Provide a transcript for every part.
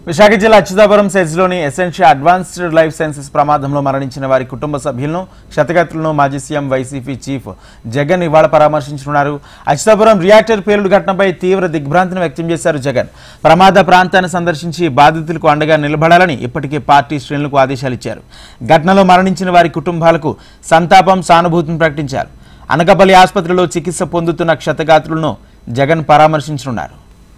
విశాఖ జిల్లా అచ్యుతాపురం సెజ్లోని essential advanced life sciences ప్రమాదంలో మరణించిన వారి కుటుంబ సభ్యులను క్షతగాత్రులను మాజీ సీఎం వైసీపీ చీఫ్ జగన్ ఇవాళ పరామర్శించనున్నారు. అచ్యుతాపురం రియాక్టర్ పేలుడు ఘటనపై తీవ్ర దిగ్భ్రాంతిని వ్యక్తం చేశారు జగన్. ప్రమాద ప్రాంతాన్ని సందర్శించి బాధితులకు అండగా నిలబడాలని ఇప్పటికే పార్టీ శ్రేణులకు ఆదేశాలు ఇచ్చారు. ఘటనలో మరణించిన వారి కుటుంబాలకు సంతాపం సానుభూతిని ప్రకటించారు. అనకాపల్లి ఆసుపత్రిలో చికిత్స పొందుతున్న క్షతగాత్రులను జగన్ పరామర్శించనున్నారు.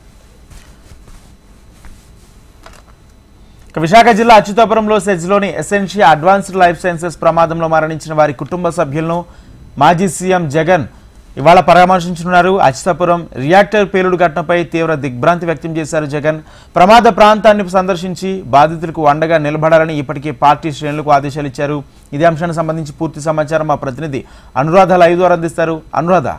విశాఖ జిల్లా అచ్యుతాపురంలో సెజ్లోని ఎసెన్షియల్ అడ్వాన్స్డ్ లైఫ్ సైన్సెస్ ప్రమాదంలో మరణించిన వారి కుటుంబ సభ్యులను మాజీ సీఎం జగన్ ఇవాళ పరామర్శించనున్నారు. అచ్యుతాపురం రియాక్టర్ పేలుడు ఘటనపై తీవ్ర దిగ్భ్రాంతి వ్యక్తం చేశారు జగన్. ప్రమాద ప్రాంతాన్ని సందర్శించి బాధితులకు అండగా నిలబడాలని ఇప్పటికే పార్టీ శ్రేణులకు ఆదేశాలు ఇచ్చారు. ఇదే అంశానికి సంబంధించి పూర్తి సమాచారం మా ప్రతినిధి అనురాధ లైవ్ ద్వారా అందిస్తారు. అనురాధ.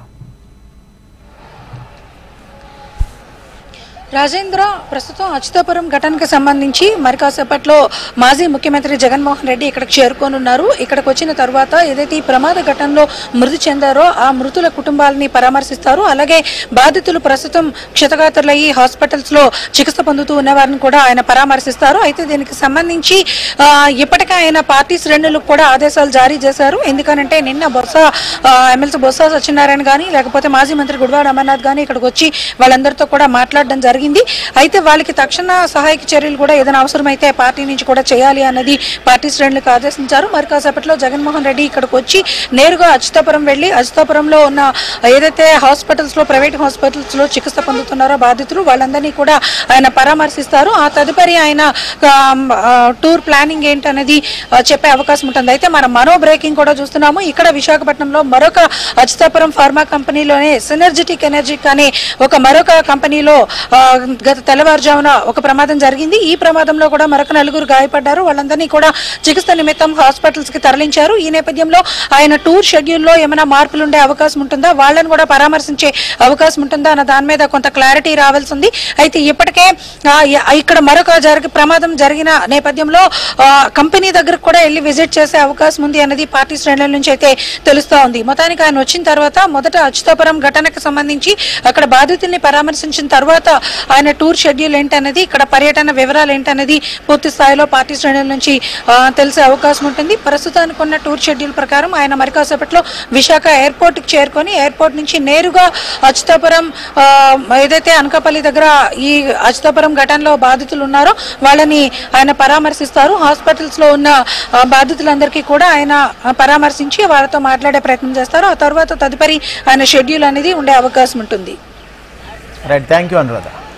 రాజేంద్ర, ప్రస్తుతం అచ్యుతాపురం ఘటనకు సంబంధించి మరి కాసేపట్లో మాజీ ముఖ్యమంత్రి జగన్మోహన్ రెడ్డి ఇక్కడికి చేరుకోనున్నారు. ఇక్కడికి వచ్చిన తర్వాత ఏదైతే ఈ ప్రమాద ఘటనలో మృతి చెందారో ఆ మృతుల కుటుంబాలని పరామర్శిస్తారు. అలాగే బాధితులు ప్రస్తుతం క్షతగాత్రులయ్యి హాస్పిటల్స్ లో చికిత్స పొందుతూ ఉన్న వారిని కూడా ఆయన పరామర్శిస్తారు. అయితే దీనికి సంబంధించి ఇప్పటికే ఆయన పార్టీ శ్రేణులకు కూడా ఆదేశాలు జారీ చేశారు. ఎందుకనంటే నిన్న ఎమ్మెల్సీ బొత్స సత్యనారాయణ కానీ లేకపోతే మాజీ మంత్రి గుడివాడ అమర్నాథ్ కానీ ఇక్కడికి వచ్చి వాళ్ళందరితో కూడా మాట్లాడడం జరిగింది. అయితే వాళ్ళకి తక్షణ సహాయక చర్యలు కూడా ఏదైనా అవసరమైతే పార్టీ నుంచి కూడా చేయాలి అన్నది పార్టీ శ్రేణులకు ఆదేశించారు. మరి కాసేపట్లో జగన్మోహన్ రెడ్డి ఇక్కడికి వచ్చి నేరుగా అచ్యుతాపురం వెళ్లి అచ్యుతాపురంలో ఉన్న ఏదైతే హాస్పిటల్స్ లో ప్రైవేట్ హాస్పిటల్స్ లో చికిత్స పొందుతున్నారో బాధితులు వాళ్ళందరినీ కూడా ఆయన పరామర్శిస్తారు. ఆ తదుపరి ఆయన టూర్ ప్లానింగ్ ఏంటనేది చెప్పే అవకాశం ఉంటుంది. అయితే మనం మరో బ్రేకింగ్ కూడా చూస్తున్నాము. ఇక్కడ విశాఖపట్నంలో మరొక అచ్యుతాపురం ఫార్మా కంపెనీలోనే సినర్జిటిక్ ఎనర్జీ అనే మరొక కంపెనీలో గత తెల్లవారుజామున ఒక ప్రమాదం జరిగింది. ఈ ప్రమాదంలో కూడా మరొక నలుగురు గాయపడ్డారు. వాళ్ళందరినీ కూడా చికిత్స నిమిత్తం హాస్పిటల్స్ కి తరలించారు. ఈ నేపథ్యంలో ఆయన టూర్ షెడ్యూల్లో ఏమైనా మార్పులు ఉండే అవకాశం ఉంటుందా, వాళ్ళని కూడా పరామర్శించే అవకాశం ఉంటుందా అన్న దాని మీద కొంత క్లారిటీ రావాల్సి ఉంది. అయితే ఇప్పటికే ఇక్కడ మరొక ప్రమాదం జరిగిన నేపథ్యంలో కంపెనీ దగ్గరకు కూడా వెళ్లి విజిట్ చేసే అవకాశం ఉంది అన్నది పార్టీ శ్రేణుల నుంచి అయితే తెలుస్తా ఉంది. మొత్తానికి ఆయన వచ్చిన తర్వాత మొదట అచ్యుతాపురం ఘటనకు సంబంధించి అక్కడ బాధితుల్ని పరామర్శించిన తర్వాత ఆయన టూర్ షెడ్యూల్ ఏంటనేది, ఇక్కడ పర్యటన వివరాలు ఏంటనేది పూర్తి స్థాయిలో పార్టీ శ్రేణుల నుంచి తెలిసే అవకాశం ఉంటుంది. ప్రస్తుతానికి ఉన్న టూర్ షెడ్యూల్ ప్రకారం ఆయన మరి కాసేపట్లో విశాఖ ఎయిర్పోర్ట్ కి చేరుకొని ఎయిర్పోర్ట్ నుంచి నేరుగా అచ్యుతాపురం ఏదైతే అనకాపల్లి దగ్గర ఈ అచ్యుతాపురం ఘటనలో బాధితులు ఉన్నారో వాళ్ళని ఆయన పరామర్శిస్తారు. హాస్పిటల్స్ లో ఉన్న బాధితులందరికీ కూడా ఆయన పరామర్శించి వాళ్ళతో మాట్లాడే ప్రయత్నం చేస్తారు. ఆ తర్వాత తదుపరి ఆయన షెడ్యూల్ అనేది ఉండే అవకాశం ఉంటుంది. Right, thank you Anuradha.